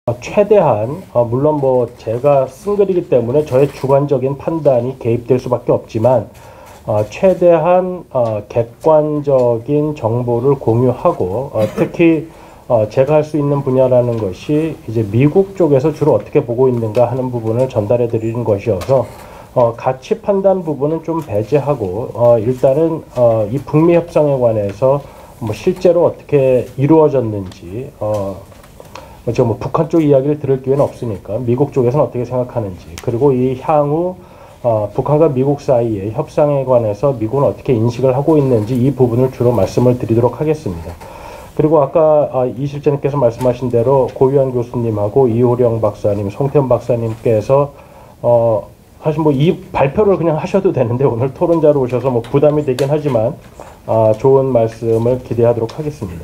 최대한 물론 뭐 제가 쓴 글이기 때문에 저의 주관적인 판단이 개입될 수밖에 없지만 최대한 객관적인 정보를 공유하고 특히 제가 할 수 있는 분야라는 것이 이제 미국 쪽에서 주로 어떻게 보고 있는가 하는 부분을 전달해 드리는 것이어서 가치 판단 부분은 좀 배제하고 일단은 이 북미 협상에 관해서 뭐 실제로 어떻게 이루어졌는지 뭐 북한 쪽 이야기를 들을 기회는 없으니까 미국 쪽에서는 어떻게 생각하는지 그리고 이 향후 북한과 미국 사이의 협상에 관해서 미국은 어떻게 인식을 하고 있는지 이 부분을 주로 말씀을 드리도록 하겠습니다. 그리고 아까 이 실장님께서 말씀하신 대로 고유한 교수님하고 이호령 박사님, 송태현 박사님께서 사실 뭐 이 발표를 그냥 하셔도 되는데 오늘 토론자로 오셔서 뭐 부담이 되긴 하지만 좋은 말씀을 기대하도록 하겠습니다.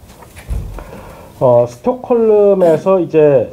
스톡홀름에서 이제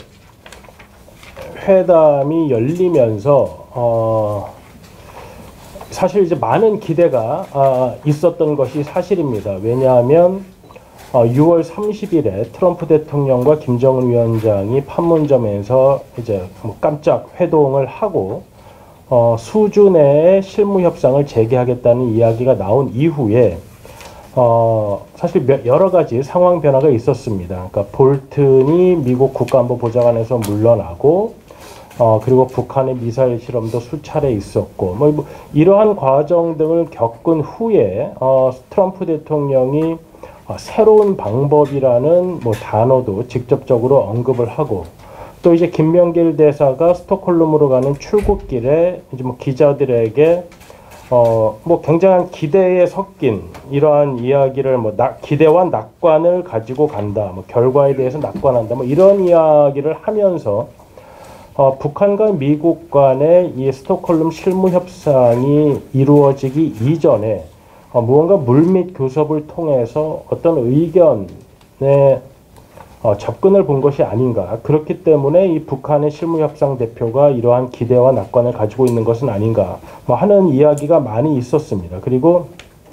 회담이 열리면서 사실 이제 많은 기대가 있었던 것이 사실입니다. 왜냐하면 6월 30일에 트럼프 대통령과 김정은 위원장이 판문점에서 이제 뭐 깜짝 회동을 하고 수준의 실무 협상을 재개하겠다는 이야기가 나온 이후에 사실 여러 가지 상황 변화가 있었습니다. 그러니까 볼튼이 미국 국가안보보좌관에서 물러나고 그리고 북한의 미사일 실험도 수차례 있었고 뭐 이러한 과정 등을 겪은 후에 트럼프 대통령이 새로운 방법이라는 뭐 단어도 직접적으로 언급을 하고 또 이제 김명길 대사가 스톡홀름으로 가는 출국길에 이제 뭐 기자들에게 뭐 굉장한 기대에 섞인 이러한 이야기를 뭐 기대와 낙관을 가지고 간다. 뭐 결과에 대해서 낙관한다. 뭐 이런 이야기를 하면서 북한과 미국 간의 이 스톡홀름 실무 협상이 이루어지기 이전에 무언가 물밑 교섭을 통해서 어떤 의견에 접근을 본 것이 아닌가. 그렇기 때문에 이 북한의 실무협상 대표가 이러한 기대와 낙관을 가지고 있는 것은 아닌가 뭐 하는 이야기가 많이 있었습니다. 그리고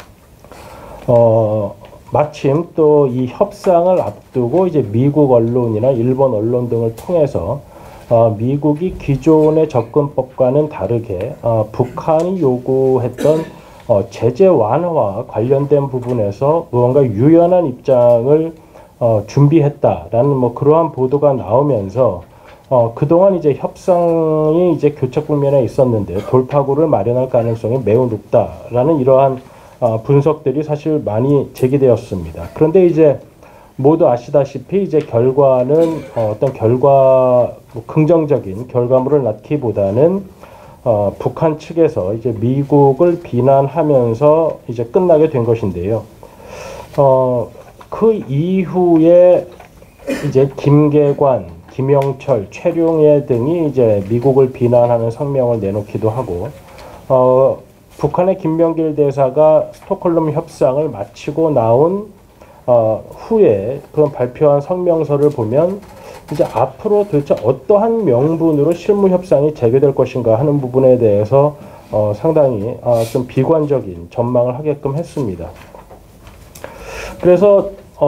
마침 또 이 협상을 앞두고 이제 미국 언론이나 일본 언론 등을 통해서 미국이 기존의 접근법과는 다르게 북한이 요구했던 제재 완화와 관련된 부분에서 무언가 유연한 입장을 준비했다라는 뭐 그러한 보도가 나오면서 그동안 이제 협상이 이제 교착 국면에 있었는데 돌파구를 마련할 가능성이 매우 높다라는 이러한 분석들이 사실 많이 제기되었습니다. 그런데 이제 모두 아시다시피 이제 결과는 어떤 뭐 긍정적인 결과물을 낳기보다는 북한 측에서 이제 미국을 비난하면서 이제 끝나게 된 것인데요. 그 이후에 이제 김계관, 김영철, 최룡해 등이 이제 미국을 비난하는 성명을 내놓기도 하고, 북한의 김명길 대사가 스톡홀름 협상을 마치고 나온 후에 그런 발표한 성명서를 보면 이제 앞으로 도대체 어떠한 명분으로 실무 협상이 재개될 것인가 하는 부분에 대해서 상당히 좀 비관적인 전망을 하게끔 했습니다. 그래서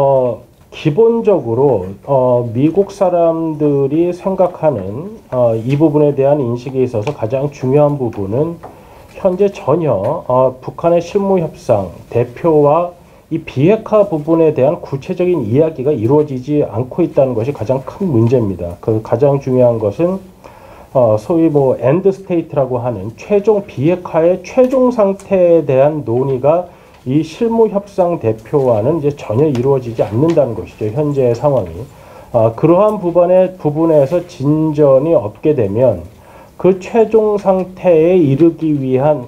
기본적으로 미국 사람들이 생각하는 이 부분에 대한 인식에 있어서 가장 중요한 부분은 현재 전혀 북한의 실무협상 대표와 이 비핵화 부분에 대한 구체적인 이야기가 이루어지지 않고 있다는 것이 가장 큰 문제입니다. 그 가장 중요한 것은 소위 뭐 엔드 스테이트라고 하는 최종 비핵화의 최종 상태에 대한 논의가 이 실무협상 대표와는 이제 전혀 이루어지지 않는다는 것이죠. 현재의 상황이. 그러한 부분에서 진전이 없게 되면 그 최종 상태에 이르기 위한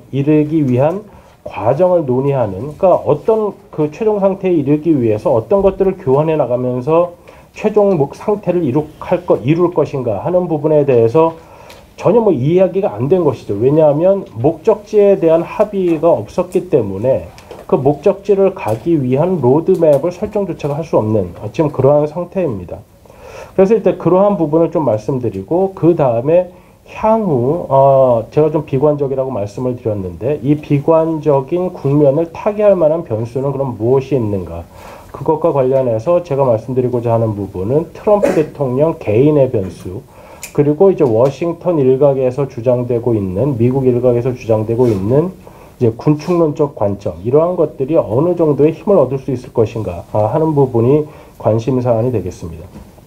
과정을 논의하는, 그러니까 어떤 그 최종 상태에 이르기 위해서 어떤 것들을 교환해 나가면서 최종 상태를 이룰 것인가 하는 부분에 대해서 전혀 뭐 이야기가 안 된 것이죠. 왜냐하면 목적지에 대한 합의가 없었기 때문에 그 목적지를 가기 위한 로드맵을 설정조차가 할 수 없는 지금 그러한 상태입니다. 그래서 일단 그러한 부분을 좀 말씀드리고 그 다음에 향후 제가 좀 비관적이라고 말씀을 드렸는데 이 비관적인 국면을 타개할 만한 변수는 그럼 무엇이 있는가 그것과 관련해서 제가 말씀드리고자 하는 부분은 트럼프 대통령 개인의 변수, 그리고 이제 워싱턴 일각에서 주장되고 있는, 미국 일각에서 주장되고 있는 이제 군축론적 관점, 이러한 것들이 어느 정도의 힘을 얻을 수 있을 것인가 하는 부분이 관심 사안이 되겠습니다.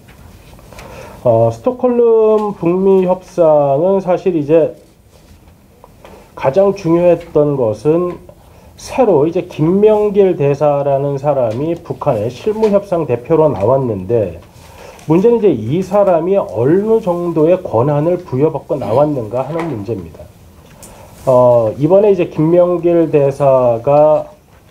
스톡홀름 북미 협상은 사실 이제 가장 중요했던 것은 새로 이제 김명길 대사라는 사람이 북한의 실무협상 대표로 나왔는데, 문제는 이제 이 사람이 어느 정도의 권한을 부여받고 나왔는가 하는 문제입니다. 이번에 이제 김명길 대사가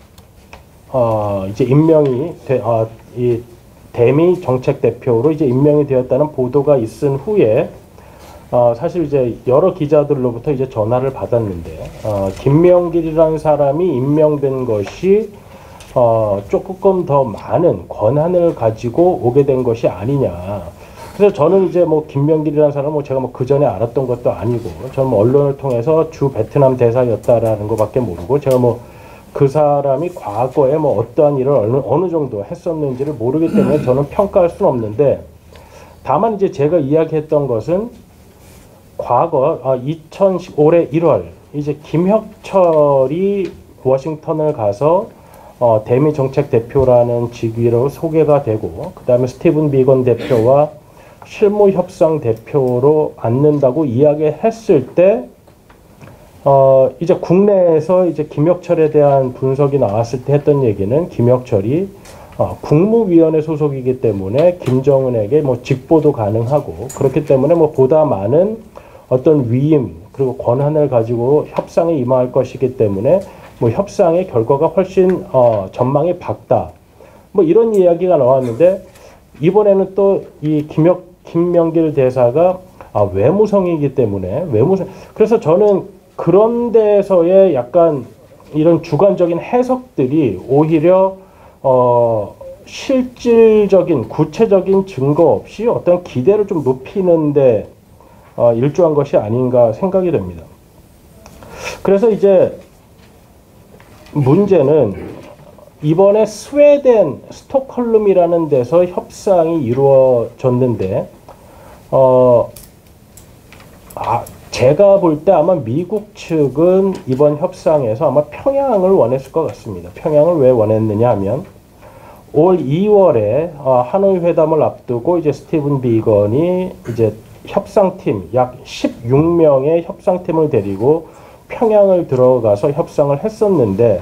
이제 이 대미 정책 대표로 이제 임명이 되었다는 보도가 있은 후에 사실 이제 여러 기자들로부터 이제 전화를 받았는데, 김명길이라는 사람이 임명된 것이 조금 더 많은 권한을 가지고 오게 된 것이 아니냐. 그래서 저는 이제 뭐 김명길이라는 사람은 뭐 제가 뭐 그 전에 알았던 것도 아니고, 저는 뭐 언론을 통해서 주 베트남 대사였다라는 것밖에 모르고, 제가 뭐 그 사람이 과거에 뭐 어떠한 일을 어느 정도 했었는지를 모르기 때문에 저는 평가할 수는 없는데, 다만 이제 제가 이야기했던 것은 과거 올해 1월 이제 김혁철이 워싱턴을 가서 대미 정책 대표라는 직위로 소개가 되고, 그 다음에 스티븐 비건 대표와 실무협상 대표로 앉는다고 이야기했을 때, 이제 국내에서 이제 김혁철에 대한 분석이 나왔을 때 했던 얘기는, 김혁철이 국무위원회 소속이기 때문에 김정은에게 뭐 직보도 가능하고, 그렇기 때문에 뭐 보다 많은 어떤 위임 그리고 권한을 가지고 협상에 임할 것이기 때문에 뭐 협상의 결과가 훨씬 전망이 밝다, 뭐 이런 이야기가 나왔는데, 이번에는 또 이 김명길 대사가 외무성이기 때문에 그래서 저는 그런 데서의 약간 이런 주관적인 해석들이 오히려 실질적인 구체적인 증거 없이 어떤 기대를 좀 높이는데 일조한 것이 아닌가 생각이 됩니다. 그래서 이제 문제는 이번에 스웨덴 스톡홀름이라는 데서 협상이 이루어졌는데, 제가 볼 때 아마 미국 측은 이번 협상에서 아마 평양을 원했을 것 같습니다. 평양을 왜 원했느냐 하면, 올 2월에 하노이 회담을 앞두고 이제 스티븐 비건이 이제 협상팀 약 16명의 협상팀을 데리고 평양을 들어가서 협상을 했었는데,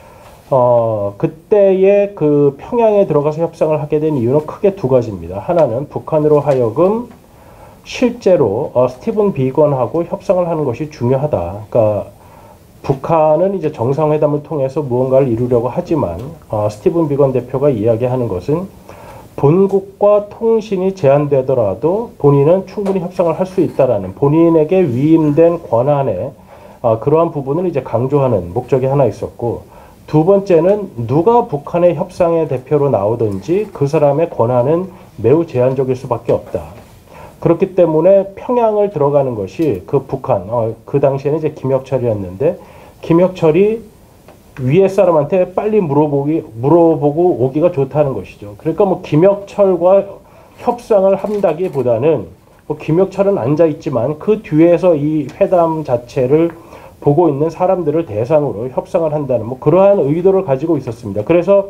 그때의 그 평양에 들어가서 협상을 하게 된 이유는 크게 두 가지입니다. 하나는 북한으로 하여금 실제로 스티븐 비건하고 협상을 하는 것이 중요하다. 그러니까 북한은 이제 정상회담을 통해서 무언가를 이루려고 하지만, 스티븐 비건 대표가 이야기하는 것은 본국과 통신이 제한되더라도 본인은 충분히 협상을 할 수 있다라는, 본인에게 위임된 권한의 그러한 부분을 이제 강조하는 목적이 하나 있었고, 두 번째는 누가 북한의 협상의 대표로 나오든지 그 사람의 권한은 매우 제한적일 수밖에 없다. 그렇기 때문에 평양을 들어가는 것이 그 북한, 그 당시에는 이제 김혁철이었는데, 김혁철이 위에 사람한테 빨리 물어보고 오기가 좋다는 것이죠. 그러니까 뭐 김혁철과 협상을 한다기보다는, 뭐 김혁철은 앉아있지만 그 뒤에서 이 회담 자체를 보고 있는 사람들을 대상으로 협상을 한다는 뭐 그러한 의도를 가지고 있었습니다. 그래서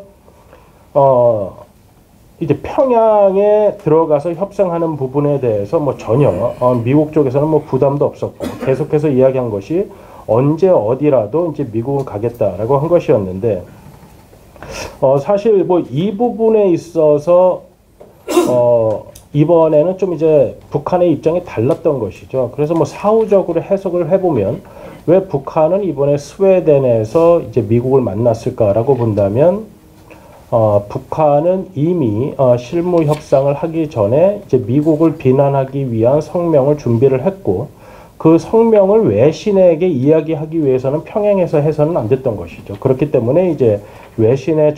이제 평양에 들어가서 협상하는 부분에 대해서 뭐 전혀 미국 쪽에서는 뭐 부담도 없었고, 계속해서 이야기한 것이 언제 어디라도 이제 미국은 가겠다라고 한 것이었는데, 사실 뭐 이 부분에 있어서 이번에는 좀 이제 북한의 입장이 달랐던 것이죠. 그래서 뭐 사후적으로 해석을 해보면, 왜 북한은 이번에 스웨덴에서 이제 미국을 만났을까라고 본다면, 북한은 이미 실무 협상을 하기 전에 이제 미국을 비난하기 위한 성명을 준비를 했고, 그 성명을 외신에게 이야기하기 위해서는 평양에서 해서는 안 됐던 것이죠. 그렇기 때문에 이제 외신의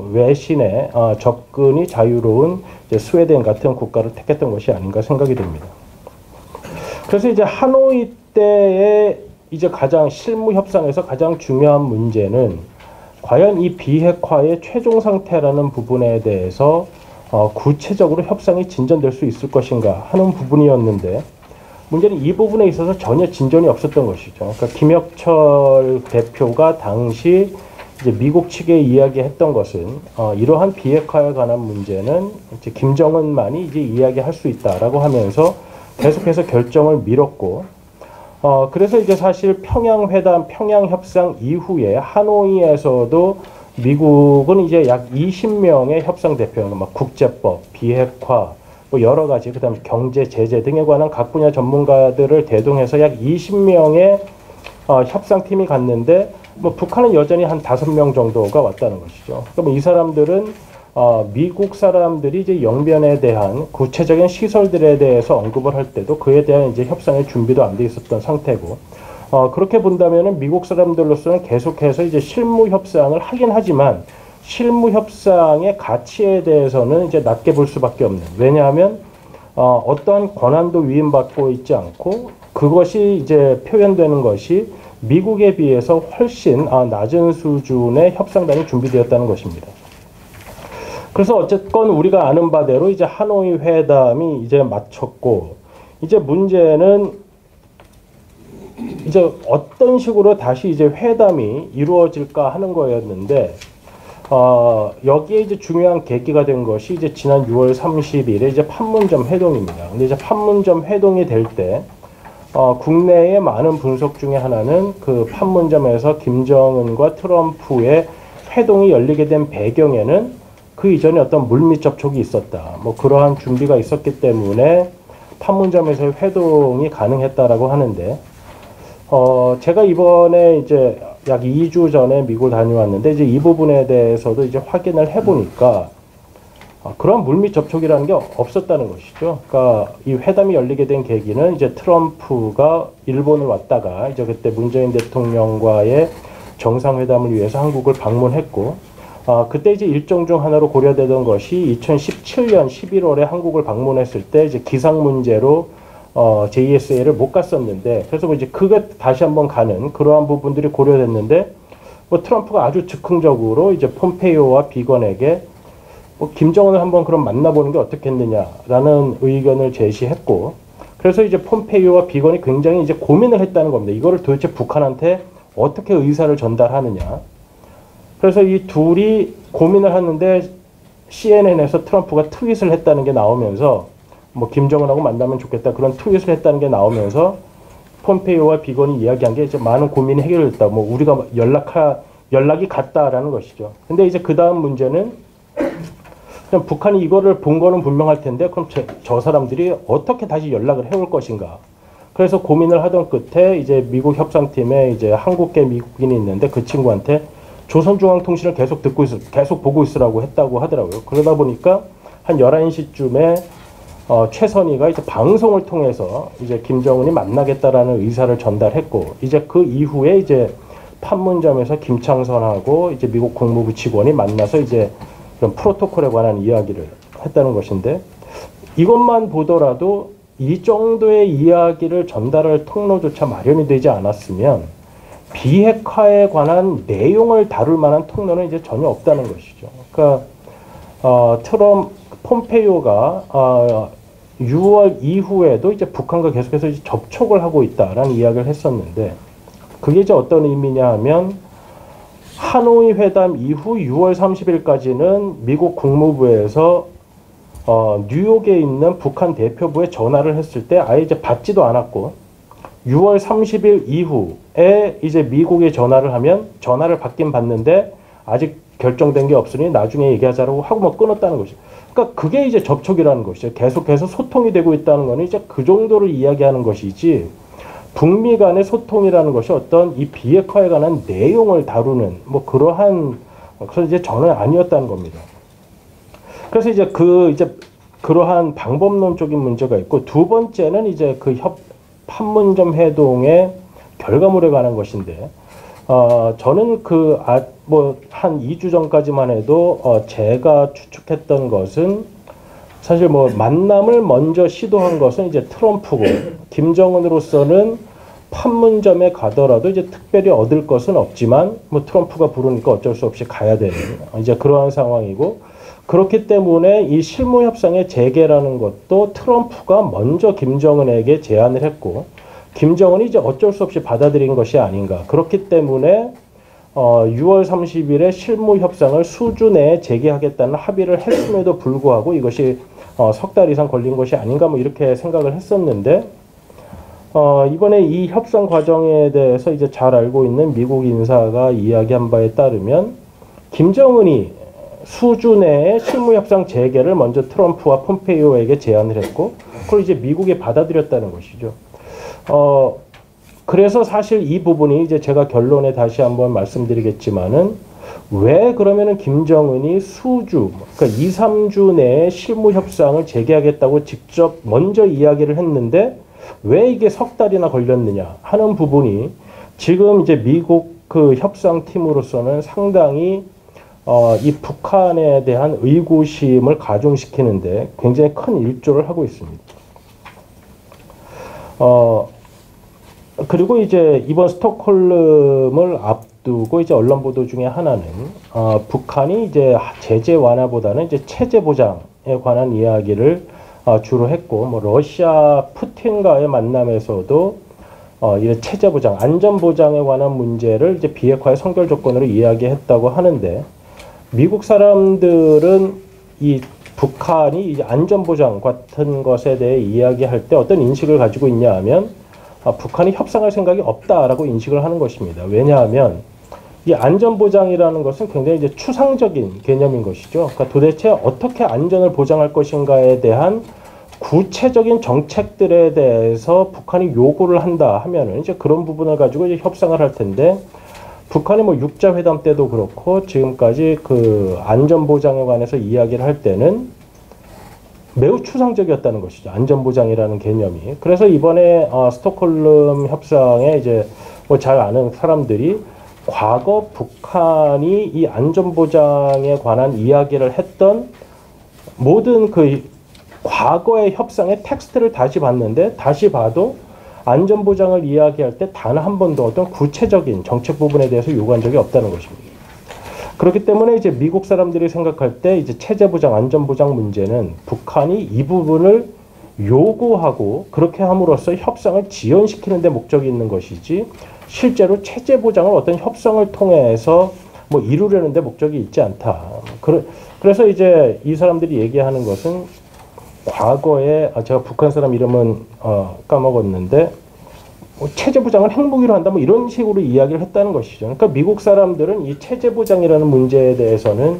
접근이 자유로운 이제 스웨덴 같은 국가를 택했던 것이 아닌가 생각이 듭니다. 그래서 이제 하노이 때의 이제 가장 실무 협상에서 가장 중요한 문제는, 과연 이 비핵화의 최종 상태라는 부분에 대해서 구체적으로 협상이 진전될 수 있을 것인가 하는 부분이었는데 문제는 이 부분에 있어서 전혀 진전이 없었던 것이죠. 그러니까 김혁철 대표가 당시 이제 미국 측에 이야기했던 것은 이러한 비핵화에 관한 문제는 이제 김정은만이 이제 이야기할 수 있다라고 하면서 계속해서 결정을 미뤘고 그래서 이제 사실 평양회담, 평양협상 이후에 하노이에서도 미국은 이제 약 20명의 협상 대표, 막 국제법, 비핵화, 뭐 여러 가지, 그다음에 경제, 제재 등에 관한 각 분야 전문가들을 대동해서 약 20명의 협상팀이 갔는데, 뭐 북한은 여전히 한 5명 정도가 왔다는 것이죠. 그럼 이 사람들은 미국 사람들이 이제 영변에 대한 구체적인 시설들에 대해서 언급을 할 때도 그에 대한 이제 협상의 준비도 안 돼 있었던 상태고, 그렇게 본다면은 미국 사람들로서는 계속해서 이제 실무 협상을 하긴 하지만 실무 협상의 가치에 대해서는 이제 낮게 볼 수밖에 없는. 왜냐하면 어떠한 권한도 위임받고 있지 않고 그것이 이제 표현되는 것이 미국에 비해서 훨씬 낮은 수준의 협상단이 준비되었다는 것입니다. 그래서 어쨌건 우리가 아는 바대로 이제 하노이 회담이 이제 마쳤고, 이제 문제는 이제 어떤 식으로 다시 이제 회담이 이루어질까 하는 거였는데, 여기에 이제 중요한 계기가 된 것이 이제 지난 6월 30일에 이제 판문점 회동입니다. 근데 이제 판문점 회동이 될 때, 국내의 많은 분석 중에 하나는 그 판문점에서 김정은과 트럼프의 회동이 열리게 된 배경에는 그 이전에 어떤 물밑 접촉이 있었다. 뭐 그러한 준비가 있었기 때문에 판문점에서의 회동이 가능했다라고 하는데, 제가 이번에 이제 약 2주 전에 미국을 다녀왔는데 이제 이 부분에 대해서도 이제 확인을 해보니까 그런 물밑 접촉이라는 게 없었다는 것이죠. 그러니까 이 회담이 열리게 된 계기는 이제 트럼프가 일본을 왔다가 이제 그때 문재인 대통령과의 정상회담을 위해서 한국을 방문했고, 그때 이제 일정 중 하나로 고려되던 것이 2017년 11월에 한국을 방문했을 때 이제 기상 문제로 JSA를 못 갔었는데, 그래서 뭐 이제 그게 다시 한번 가는 그러한 부분들이 고려됐는데, 뭐 트럼프가 아주 즉흥적으로 이제 폼페이오와 비건에게 뭐 김정은을 한번 그럼 만나보는 게 어떻겠느냐라는 의견을 제시했고, 그래서 이제 폼페이오와 비건이 굉장히 이제 고민을 했다는 겁니다. 이거를 도대체 북한한테 어떻게 의사를 전달하느냐. 그래서 이 둘이 고민을 하는데 CNN에서 트럼프가 트윗을 했다는 게 나오면서 뭐 김정은하고 만나면 좋겠다 그런 트윗을 했다는 게 나오면서 폼페이오와 비건이 이야기한 게 이제 많은 고민이 해결됐다. 뭐 우리가 연락이 갔다라는 것이죠. 근데 이제 그 다음 문제는 그냥 북한이 이거를 본 거는 분명할 텐데 그럼 저 사람들이 어떻게 다시 연락을 해올 것인가. 그래서 고민을 하던 끝에 이제 미국 협상팀에 이제 한국계 미국인이 있는데 그 친구한테 조선중앙통신을 계속 보고 있으라고 했다고 하더라고요. 그러다 보니까 한 11시쯤에 최선희가 이제 방송을 통해서 이제 김정은이 만나겠다라는 의사를 전달했고, 이제 그 이후에 이제 판문점에서 김창선하고 이제 미국 국무부 직원이 만나서 이제 그런 프로토콜에 관한 이야기를 했다는 것인데, 이것만 보더라도 이 정도의 이야기를 전달할 통로조차 마련이 되지 않았으면 비핵화에 관한 내용을 다룰 만한 통로는 이제 전혀 없다는 것이죠. 그러니까 폼페이오가 6월 이후에도 이제 북한과 계속해서 이제 접촉을 하고 있다라는 이야기를 했었는데, 그게 이제 어떤 의미냐 하면 하노이 회담 이후 6월 30일까지는 미국 국무부에서 뉴욕에 있는 북한 대표부에 전화를 했을 때 아예 이제 받지도 않았고, 6월 30일 이후에 이제 미국에 전화를 하면 전화를 받긴 받는데 아직 결정된 게 없으니 나중에 얘기하자라고 하고 뭐 끊었다는 것이죠. 그러니까 그게 이제 접촉이라는 것이죠. 계속해서 소통이 되고 있다는 거는 이제 그 정도를 이야기하는 것이지, 북미 간의 소통이라는 것이 어떤 이 비핵화에 관한 내용을 다루는 뭐 그러한 것은 이제 전혀 아니었다는 겁니다. 그래서 이제 그러한 방법론적인 문제가 있고, 두 번째는 이제 그 판문점 회동의 결과물에 관한 것인데, 저는 한 2주 전까지만 해도 제가 추측했던 것은 사실 뭐 만남을 먼저 시도한 것은 이제 트럼프고, 김정은으로서는 판문점에 가더라도 이제 특별히 얻을 것은 없지만 뭐 트럼프가 부르니까 어쩔 수 없이 가야 되는 이제 그러한 상황이고, 그렇기 때문에 이 실무 협상의 재개라는 것도 트럼프가 먼저 김정은에게 제안을 했고 김정은이 이제 어쩔 수 없이 받아들인 것이 아닌가. 그렇기 때문에 6월 30일에 실무 협상을 수주 내에 재개하겠다는 합의를 했음에도 불구하고 이것이 석 달 이상 걸린 것이 아닌가 뭐 이렇게 생각을 했었는데, 이번에 이 협상 과정에 대해서 이제 잘 알고 있는 미국 인사가 이야기한 바에 따르면 김정은이 수주 내에 실무 협상 재개를 먼저 트럼프와 폼페이오에게 제안을 했고 그걸 이제 미국이 받아들였다는 것이죠. 그래서 사실 이 부분이 이제 제가 결론에 다시 한번 말씀드리겠지만은 왜 그러면은 김정은이 수주, 그러니까 2, 3주 내에 실무 협상을 재개하겠다고 직접 먼저 이야기를 했는데 왜 이게 석 달이나 걸렸느냐 하는 부분이 지금 이제 미국 그 협상팀으로서는 상당히 이 북한에 대한 의구심을 가중시키는데 굉장히 큰 일조를 하고 있습니다. 그리고 이제 이번 스톡홀름을 앞두고 이제 언론 보도 중에 하나는 북한이 이제 제재 완화보다는 이제 체제 보장에 관한 이야기를 주로 했고, 뭐 러시아 푸틴과의 만남에서도 이런 체제 보장, 안전 보장에 관한 문제를 이제 비핵화의 선결 조건으로 이야기했다고 하는데, 미국 사람들은 이 북한이 이제 안전 보장 같은 것에 대해 이야기할 때 어떤 인식을 가지고 있냐 하면 북한이 협상할 생각이 없다라고 인식을 하는 것입니다. 왜냐하면 이 안전보장이라는 것은 굉장히 이제 추상적인 개념인 것이죠. 그러니까 도대체 어떻게 안전을 보장할 것인가에 대한 구체적인 정책들에 대해서 북한이 요구를 한다 하면은 이제 그런 부분을 가지고 이제 협상을 할 텐데, 북한이 뭐 육자회담 때도 그렇고 지금까지 그 안전보장에 관해서 이야기를 할 때는 매우 추상적이었다는 것이죠. 안전보장이라는 개념이. 그래서 이번에 스톡홀름 협상에 이제 뭐 잘 아는 사람들이 과거 북한이 이 안전보장에 관한 이야기를 했던 모든 그 과거의 협상의 텍스트를 다시 봤는데, 다시 봐도 안전보장을 이야기할 때 단 한 번도 어떤 구체적인 정책 부분에 대해서 요구한 적이 없다는 것입니다. 그렇기 때문에 이제 미국 사람들이 생각할 때 이제 체제 보장, 안전 보장 문제는 북한이 이 부분을 요구하고 그렇게 함으로써 협상을 지연시키는 데 목적이 있는 것이지, 실제로 체제 보장을 어떤 협상을 통해서 뭐 이루려는 데 목적이 있지 않다. 그래서 이제 이 사람들이 얘기하는 것은 과거에 제가 북한 사람 이름은 까먹었는데 체제 보장을 핵무기로 한다 뭐 이런 식으로 이야기를 했다는 것이죠. 그러니까 미국 사람들은 이 체제 보장이라는 문제에 대해서는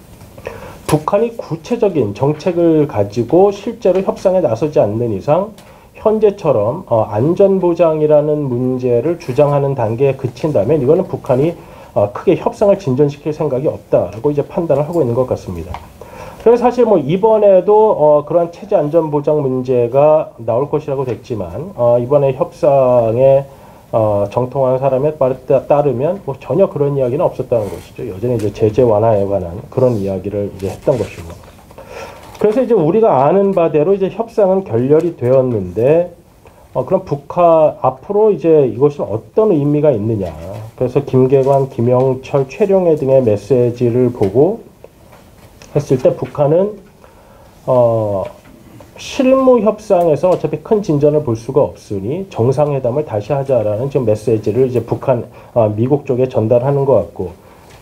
북한이 구체적인 정책을 가지고 실제로 협상에 나서지 않는 이상 현재처럼 안전 보장이라는 문제를 주장하는 단계에 그친다면 이거는 북한이 크게 협상을 진전시킬 생각이 없다라고 이제 판단을 하고 있는 것 같습니다. 그래서 사실 뭐 이번에도 그러한 체제 안전 보장 문제가 나올 것이라고 됐지만 이번에 협상에 정통한 사람에 따르면 뭐 전혀 그런 이야기는 없었다는 것이죠. 여전히 이제 제재 완화에 관한 그런 이야기를 이제 했던 것이고. 그래서 이제 우리가 아는 바대로 이제 협상은 결렬이 되었는데 그럼 북한 앞으로 이제 이것은 어떤 의미가 있느냐. 그래서 김계관, 김영철, 최룡해 등의 메시지를 보고 했을 때 북한은 실무 협상에서 어차피 큰 진전을 볼 수가 없으니 정상회담을 다시 하자라는 지금 메시지를 이제 미국 쪽에 전달하는 것 같고,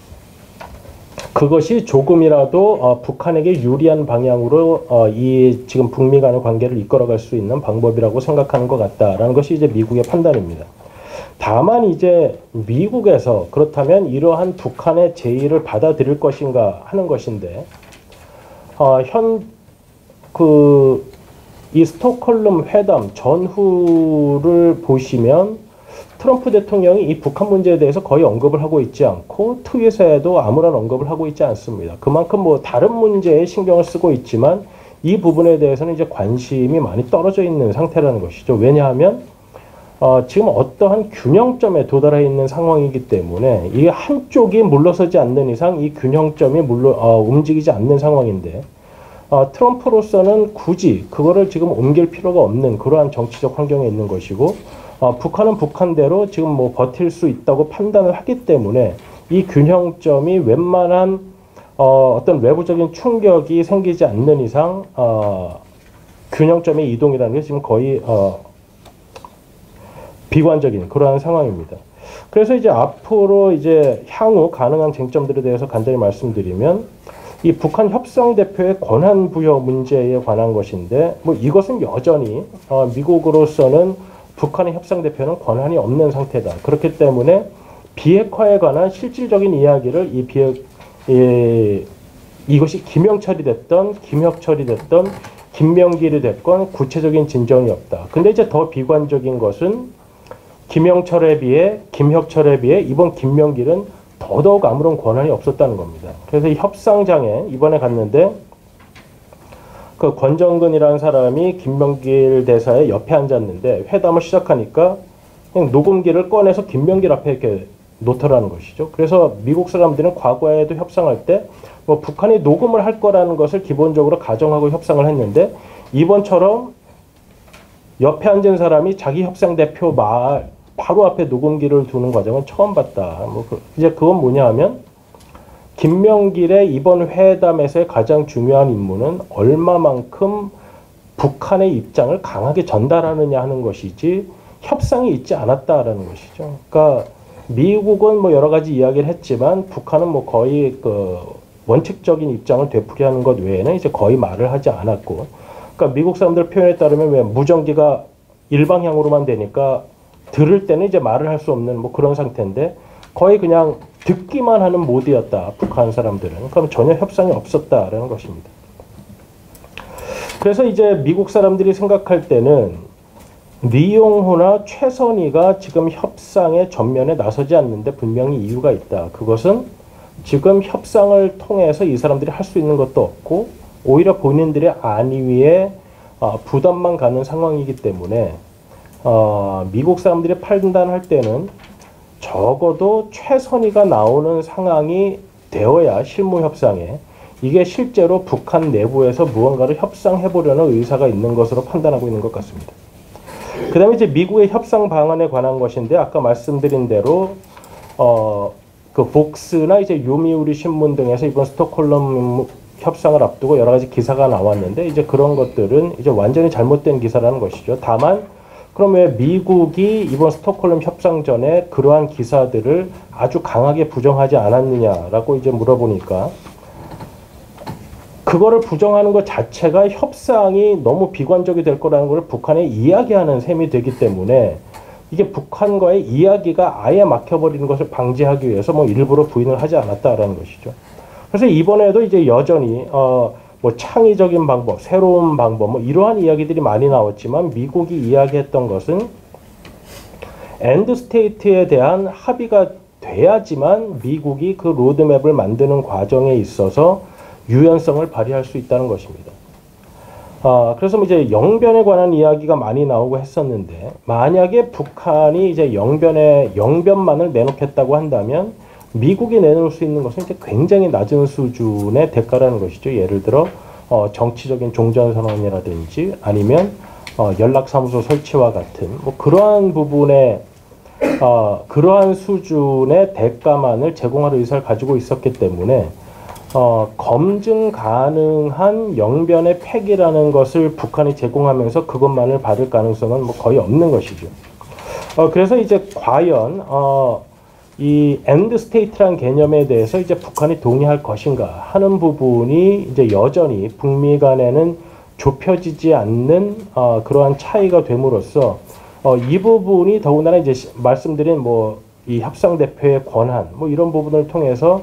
그것이 조금이라도 북한에게 유리한 방향으로 이 지금 북미 간의 관계를 이끌어갈 수 있는 방법이라고 생각하는 것 같다라는 것이 이제 미국의 판단입니다. 다만 이제 미국에서 그렇다면 이러한 북한의 제의를 받아들일 것인가 하는 것인데, 이 스톡홀름 회담 전후를 보시면 트럼프 대통령이 이 북한 문제에 대해서 거의 언급을 하고 있지 않고 트윗에도 아무런 언급을 하고 있지 않습니다. 그만큼 뭐 다른 문제에 신경을 쓰고 있지만 이 부분에 대해서는 이제 관심이 많이 떨어져 있는 상태라는 것이죠. 왜냐하면 지금 어떠한 균형점에 도달해 있는 상황이기 때문에 이게 한쪽이 물러서지 않는 이상 이 균형점이 움직이지 않는 상황인데, 트럼프로서는 굳이 그거를 지금 옮길 필요가 없는 그러한 정치적 환경에 있는 것이고, 북한은 북한대로 지금 뭐 버틸 수 있다고 판단을 하기 때문에 이 균형점이 웬만한 어떤 외부적인 충격이 생기지 않는 이상 균형점의 이동이라는 게 지금 거의 비관적인 그러한 상황입니다. 그래서 이제 앞으로 이제 향후 가능한 쟁점들에 대해서 간단히 말씀드리면, 이 북한 협상 대표의 권한 부여 문제에 관한 것인데, 뭐 이것은 여전히 미국으로서는 북한의 협상 대표는 권한이 없는 상태다. 그렇기 때문에 비핵화에 관한 실질적인 이야기를 이것이 김영철이 됐던 김혁철이 됐던 김명길이 됐건 구체적인 진전이 없다. 근데 이제 더 비관적인 것은 김영철에 비해 김혁철에 비해 이번 김명길은 더더욱 아무런 권한이 없었다는 겁니다. 그래서 이 협상장에 이번에 갔는데, 그 권정근이라는 사람이 김명길 대사의 옆에 앉았는데 회담을 시작하니까 그냥 녹음기를 꺼내서 김명길 앞에 이렇게 놓더라는 것이죠. 그래서 미국 사람들은 과거에도 협상할 때 뭐 북한이 녹음을 할 거라는 것을 기본적으로 가정하고 협상을 했는데, 이번처럼 옆에 앉은 사람이 자기 협상 대표 말 바로 앞에 녹음기를 두는 과정은 처음 봤다. 이제 그건 뭐냐 하면, 김명길의 이번 회담에서의 가장 중요한 임무는 얼마만큼 북한의 입장을 강하게 전달하느냐 하는 것이지 협상이 있지 않았다라는 것이죠. 그러니까 미국은 뭐 여러 가지 이야기를 했지만 북한은 뭐 거의 그 원칙적인 입장을 되풀이하는 것 외에는 이제 거의 말을 하지 않았고, 그러니까 미국 사람들 표현에 따르면 왜 무전기가 일방향으로만 되니까 들을 때는 이제 말을 할 수 없는 뭐 그런 상태인데, 거의 그냥 듣기만 하는 모드였다, 북한 사람들은. 그럼 전혀 협상이 없었다라는 것입니다. 그래서 이제 미국 사람들이 생각할 때는 리용호나 최선희가 지금 협상의 전면에 나서지 않는데 분명히 이유가 있다. 그것은 지금 협상을 통해서 이 사람들이 할 수 있는 것도 없고 오히려 본인들의 안위에 부담만 가는 상황이기 때문에 미국 사람들이 판단할 때는 적어도 최선희가 나오는 상황이 되어야 실무 협상에 이게 실제로 북한 내부에서 무언가를 협상해보려는 의사가 있는 것으로 판단하고 있는 것 같습니다. 그 다음에 이제 미국의 협상 방안에 관한 것인데, 아까 말씀드린 대로 그 복스나 이제 요미우리 신문 등에서 이번 스톡홀름 협상을 앞두고 여러 가지 기사가 나왔는데, 이제 그런 것들은 이제 완전히 잘못된 기사라는 것이죠. 다만 그럼 왜 미국이 이번 스톡홀름 협상 전에 그러한 기사들을 아주 강하게 부정하지 않았느냐라고 이제 물어보니까, 그거를 부정하는 것 자체가 협상이 너무 비관적이 될 거라는 걸 북한에 이야기하는 셈이 되기 때문에, 이게 북한과의 이야기가 아예 막혀버리는 것을 방지하기 위해서 뭐 일부러 부인을 하지 않았다라는 것이죠. 그래서 이번에도 이제 여전히 뭐 창의적인 방법, 새로운 방법, 뭐 이러한 이야기들이 많이 나왔지만, 미국이 이야기했던 것은 엔드 스테이트에 대한 합의가 돼야지만 미국이 그 로드맵을 만드는 과정에 있어서 유연성을 발휘할 수 있다는 것입니다. 그래서 이제 영변에 관한 이야기가 많이 나오고 했었는데, 만약에 북한이 이제 영변만을 내놓겠다고 한다면 미국이 내놓을 수 있는 것은 이제 굉장히 낮은 수준의 대가라는 것이죠. 예를 들어 정치적인 종전선언이라든지 아니면 연락사무소 설치와 같은 뭐 그러한 부분에 그러한 수준의 대가만을 제공할 의사를 가지고 있었기 때문에 검증 가능한 영변의 팩이라는 것을 북한이 제공하면서 그것만을 받을 가능성은 뭐 거의 없는 것이죠. 그래서 이제 과연 이 엔드 스테이트란 개념에 대해서 이제 북한이 동의할 것인가 하는 부분이 이제 여전히 북미 간에는 좁혀지지 않는 그러한 차이가 됨으로써 이 부분이 더군다나 이제 말씀드린 뭐 이 협상 대표의 권한 뭐 이런 부분을 통해서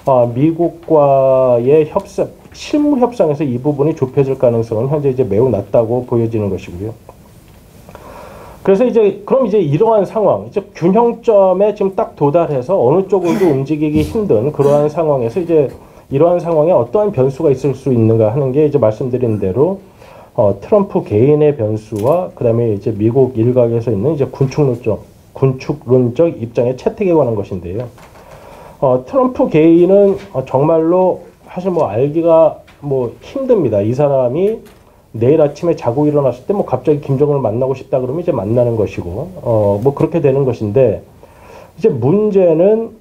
미국과의 실무 협상에서 이 부분이 좁혀질 가능성은 현재 이제 매우 낮다고 보여지는 것이고요. 그래서 그럼 이러한 상황, 이제 균형점에 지금 딱 도달해서 어느 쪽으로도 움직이기 힘든 그러한 상황에서 이러한 상황에 어떠한 변수가 있을 수 있는가 하는 게 이제 말씀드린 대로 트럼프 개인의 변수와 그다음에 이제 미국 일각에서 있는 이제 군축론적 입장의 채택에 관한 것인데요. 트럼프 개인은 정말로 사실 뭐 알기가 뭐 힘듭니다. 이 사람이 내일 아침에 자고 일어났을 때 뭐 갑자기 김정은을 만나고 싶다 그러면 이제 만나는 것이고, 뭐 그렇게 되는 것인데, 이제 문제는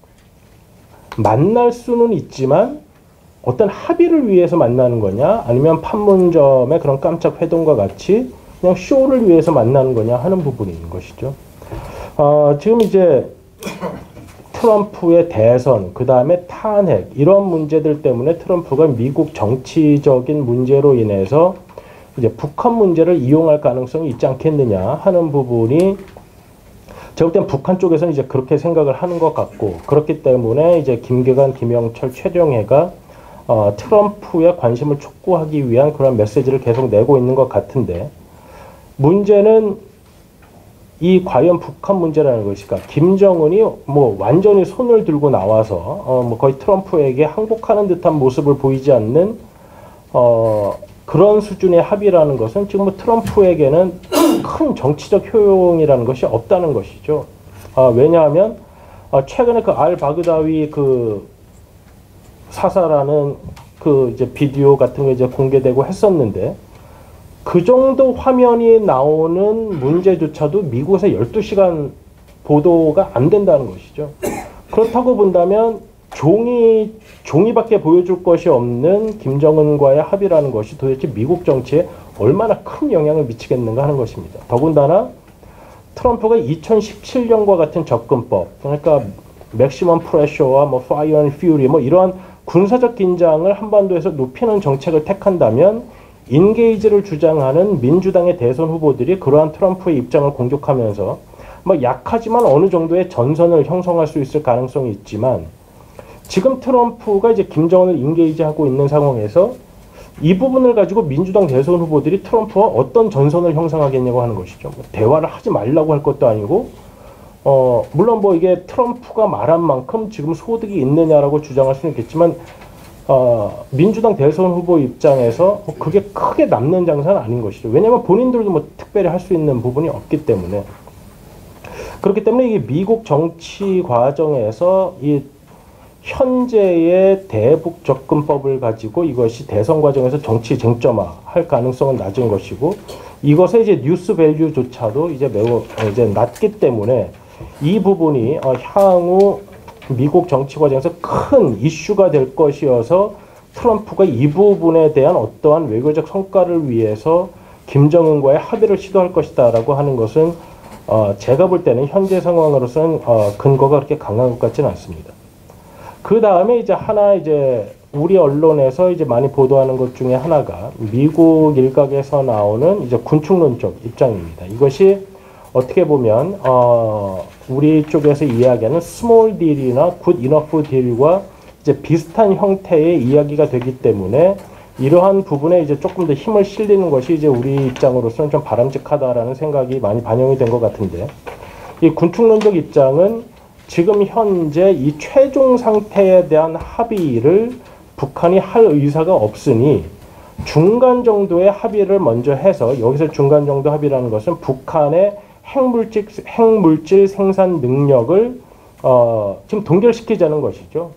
만날 수는 있지만 어떤 합의를 위해서 만나는 거냐, 아니면 판문점의 그런 깜짝 회동과 같이 그냥 쇼를 위해서 만나는 거냐 하는 부분이 있는 것이죠. 지금 이제 트럼프의 대선, 그 다음에 탄핵, 이런 문제들 때문에 트럼프가 미국 정치적인 문제로 인해서 이제 북한 문제를 이용할 가능성이 있지 않겠느냐 하는 부분이, 제가 볼 땐 북한 쪽에서는 이제 그렇게 생각을 하는 것 같고, 그렇기 때문에 이제 김계관, 김영철, 최경해가 트럼프의 관심을 촉구하기 위한 그런 메시지를 계속 내고 있는 것 같은데, 문제는 이 과연 북한 문제라는 것일까? 김정은이 뭐 완전히 손을 들고 나와서 뭐 거의 트럼프에게 항복하는 듯한 모습을 보이지 않는 그런 수준의 합의라는 것은 지금 뭐 트럼프에게는 큰 정치적 효용이라는 것이 없다는 것이죠. 왜냐하면 최근에 그 알 바그다위 그 사살하는 그 이제 비디오 같은 거 이제 공개되고 했었는데, 그 정도 화면이 나오는 문제조차도 미국에서 12시간 보도가 안 된다는 것이죠. 그렇다고 본다면 종이밖에 보여줄 것이 없는 김정은과의 합의라는 것이 도대체 미국 정치에 얼마나 큰 영향을 미치겠는가 하는 것입니다. 더군다나 트럼프가 2017년과 같은 접근법, 그러니까 맥시멈 프레셔와 뭐 파이어 앤 퓨리 뭐 이러한 군사적 긴장을 한반도에서 높이는 정책을 택한다면, 인게이지를 주장하는 민주당의 대선 후보들이 그러한 트럼프의 입장을 공격하면서 뭐 약하지만 어느 정도의 전선을 형성할 수 있을 가능성이 있지만, 지금 트럼프가 이제 김정은을 인게이지하고 있는 상황에서 이 부분을 가지고 민주당 대선 후보들이 트럼프와 어떤 전선을 형성하겠냐고 하는 것이죠. 뭐 대화를 하지 말라고 할 것도 아니고, 물론 뭐 이게 트럼프가 말한 만큼 지금 소득이 있느냐라고 주장할 수는 있겠지만, 민주당 대선 후보 입장에서 그게 크게 남는 장사는 아닌 것이죠. 왜냐하면 본인들도 뭐 특별히 할 수 있는 부분이 없기 때문에. 그렇기 때문에 이게 미국 정치 과정에서 이 현재의 대북 접근법을 가지고 이것이 대선 과정에서 정치 쟁점화할 가능성은 낮은 것이고, 이것의 이제 뉴스 밸류조차도 이제 매우 이제 낮기 때문에 이 부분이 향후 미국 정치 과정에서 큰 이슈가 될 것이어서 트럼프가 이 부분에 대한 어떠한 외교적 성과를 위해서 김정은과의 합의를 시도할 것이다라고 하는 것은 제가 볼 때는 현재 상황으로서는 근거가 그렇게 강한 것 같지는 않습니다. 그 다음에 이제 우리 언론에서 이제 많이 보도하는 것 중에 하나가 미국 일각에서 나오는 이제 군축론적 입장입니다. 이것이 어떻게 보면 우리 쪽에서 이야기하는 스몰 딜이나 굿 이너프 딜과 이제 비슷한 형태의 이야기가 되기 때문에, 이러한 부분에 이제 조금 더 힘을 실리는 것이 이제 우리 입장으로서는 좀 바람직하다라는 생각이 많이 반영이 된 것 같은데, 이 군축론적 입장은 지금 현재 이 최종 상태에 대한 합의를 북한이 할 의사가 없으니 중간 정도의 합의를 먼저 해서, 여기서 중간 정도 합의라는 것은 북한의 핵물질 생산 능력을 지금 동결시키자는 것이죠.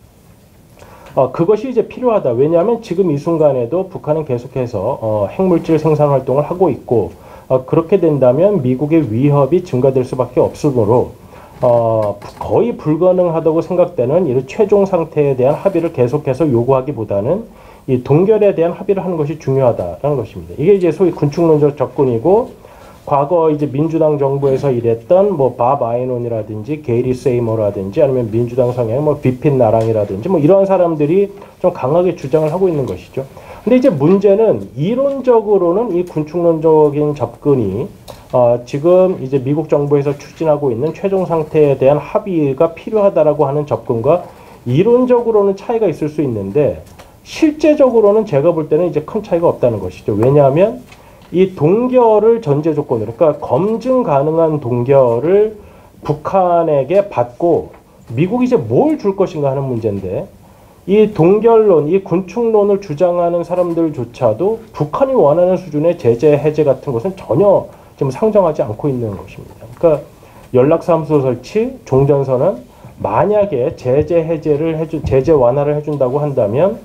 그것이 이제 필요하다. 왜냐하면 지금 이 순간에도 북한은 계속해서 핵물질 생산 활동을 하고 있고, 그렇게 된다면 미국의 위협이 증가될 수밖에 없으므로 거의 불가능하다고 생각되는 이 최종 상태에 대한 합의를 계속해서 요구하기보다는 이 동결에 대한 합의를 하는 것이 중요하다라는 것입니다. 이게 이제 소위 군축론적 접근이고, 과거 이제 민주당 정부에서 일했던 뭐 밥 아이논이라든지 게이리 세이머라든지 아니면 민주당 성향의 뭐 비핀 나랑이라든지 뭐 이런 사람들이 좀 강하게 주장을 하고 있는 것이죠. 근데 이제 문제는 이론적으로는 이 군축론적인 접근이 지금 이제 미국 정부에서 추진하고 있는 최종 상태에 대한 합의가 필요하다라고 하는 접근과 이론적으로는 차이가 있을 수 있는데, 실제적으로는 제가 볼 때는 이제 큰 차이가 없다는 것이죠. 왜냐하면 이 동결을 전제 조건으로, 그러니까 검증 가능한 동결을 북한에게 받고 미국이 이제 뭘 줄 것인가 하는 문제인데, 이 동결론, 이 군축론을 주장하는 사람들조차도 북한이 원하는 수준의 제재 해제 같은 것은 전혀 지금 상정하지 않고 있는 것입니다. 그러니까 연락사무소 설치, 종전선언, 만약에 제재 완화를 해준다고 한다면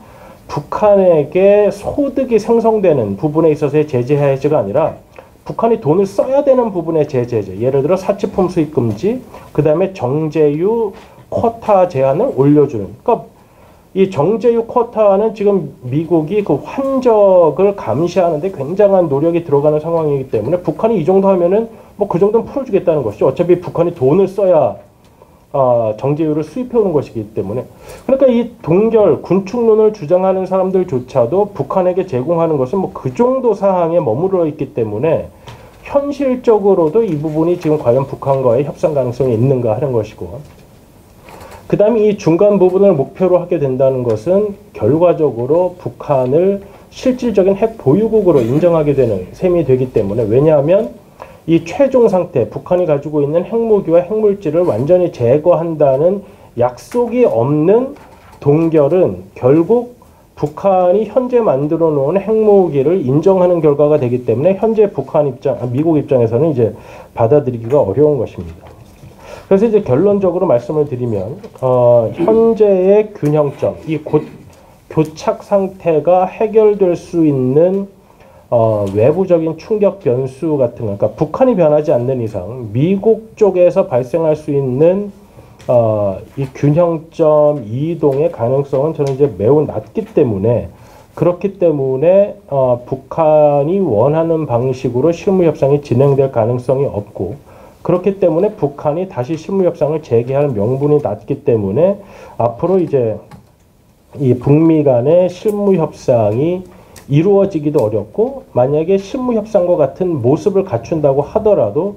북한에게 소득이 생성되는 부분에 있어서의 제재 해제가 아니라 북한이 돈을 써야 되는 부분의 제재, 예를 들어 사치품 수입 금지, 그 다음에 정제유 쿼타 제한을 올려주는. 그러니까 이 정제유 쿼타는 지금 미국이 그 환적을 감시하는데 굉장한 노력이 들어가는 상황이기 때문에 북한이 이 정도 하면은 뭐 그 정도는 풀어주겠다는 것이죠. 어차피 북한이 돈을 써야 정제유를 수입해오는 것이기 때문에. 그러니까 이 동결, 군축론을 주장하는 사람들조차도 북한에게 제공하는 것은 뭐 그 정도 사항에 머무르어 있기 때문에 현실적으로도 이 부분이 지금 과연 북한과의 협상 가능성이 있는가 하는 것이고, 그 다음에 이 중간 부분을 목표로 하게 된다는 것은 결과적으로 북한을 실질적인 핵 보유국으로 인정하게 되는 셈이 되기 때문에, 왜냐하면 이 최종 상태, 북한이 가지고 있는 핵무기와 핵물질을 완전히 제거한다는 약속이 없는 동결은 결국 북한이 현재 만들어 놓은 핵무기를 인정하는 결과가 되기 때문에 현재 미국 입장에서는 이제 받아들이기가 어려운 것입니다. 그래서 이제 결론적으로 말씀을 드리면, 현재의 균형점, 이 교착 상태가 해결될 수 있는 외부적인 충격 변수 같은 거, 그러니까 북한이 변하지 않는 이상 미국 쪽에서 발생할 수 있는 이 균형점 이동의 가능성은 저는 이제 매우 낮기 때문에, 그렇기 때문에 북한이 원하는 방식으로 실무 협상이 진행될 가능성이 없고, 그렇기 때문에 북한이 다시 실무 협상을 재개할 명분이 낮기 때문에 앞으로 이제 이 북미 간의 실무 협상이 이루어지기도 어렵고, 만약에 실무 협상과 같은 모습을 갖춘다고 하더라도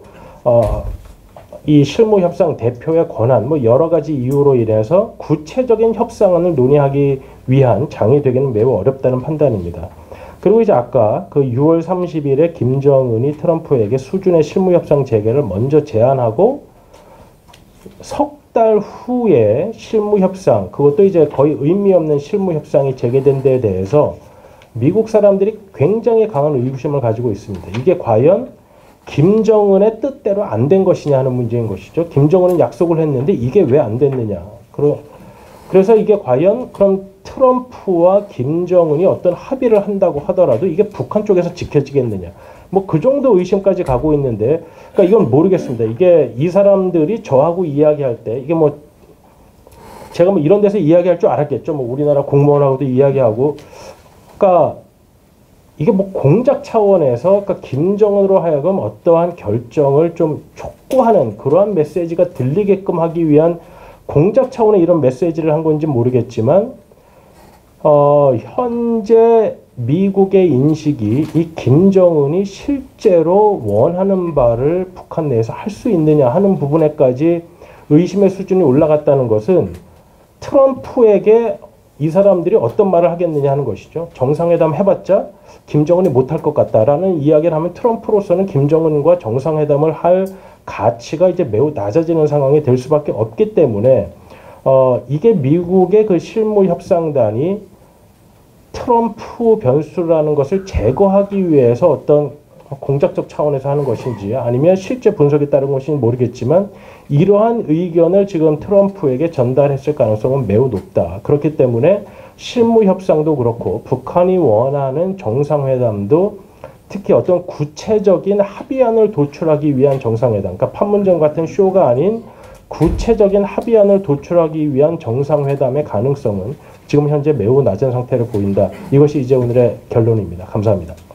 이 실무 협상 대표의 권한, 뭐 여러 가지 이유로 인해서 구체적인 협상안을 논의하기 위한 장이 되기는 매우 어렵다는 판단입니다. 그리고 이제 아까 그 6월 30일에 김정은이 트럼프에게 수준의 실무 협상 재개를 먼저 제안하고 석 달 후에 실무 협상, 그것도 이제 거의 의미 없는 실무 협상이 재개된 데에 대해서 미국 사람들이 굉장히 강한 의구심을 가지고 있습니다. 이게 과연 김정은의 뜻대로 안 된 것이냐 하는 문제인 것이죠. 김정은은 약속을 했는데 이게 왜 안 됐느냐. 그래서 이게 과연 그럼 트럼프와 김정은이 어떤 합의를 한다고 하더라도 이게 북한 쪽에서 지켜지겠느냐. 뭐 그 정도 의심까지 가고 있는데, 그러니까 이건 모르겠습니다. 이게 이 사람들이 저하고 이야기할 때, 이게 뭐 제가 뭐 이런 데서 이야기할 줄 알았겠죠. 뭐 우리나라 공무원하고도 이야기하고, 그러니까 이게 뭐 공작 차원에서, 그러니까 김정은으로 하여금 어떠한 결정을 좀 촉구하는 그러한 메시지가 들리게끔 하기 위한 공작 차원의 이런 메시지를 한 건지 모르겠지만, 현재 미국의 인식이 이 김정은이 실제로 원하는 바를 북한 내에서 할 수 있느냐 하는 부분에까지 의심의 수준이 올라갔다는 것은 트럼프에게 이 사람들이 어떤 말을 하겠느냐 하는 것이죠. 정상회담 해봤자 김정은이 못할 것 같다라는 이야기를 하면 트럼프로서는 김정은과 정상회담을 할 가치가 이제 매우 낮아지는 상황이 될 수밖에 없기 때문에, 이게 미국의 그 실무 협상단이 트럼프 변수라는 것을 제거하기 위해서 어떤 공작적 차원에서 하는 것인지 아니면 실제 분석에 따른 것인지 모르겠지만, 이러한 의견을 지금 트럼프에게 전달했을 가능성은 매우 높다. 그렇기 때문에 실무 협상도 그렇고 북한이 원하는 정상회담도 특히 어떤 구체적인 합의안을 도출하기 위한 정상회담, 그러니까 판문점 같은 쇼가 아닌 구체적인 합의안을 도출하기 위한 정상회담의 가능성은 지금 현재 매우 낮은 상태를 보인다. 이것이 이제 오늘의 결론입니다. 감사합니다.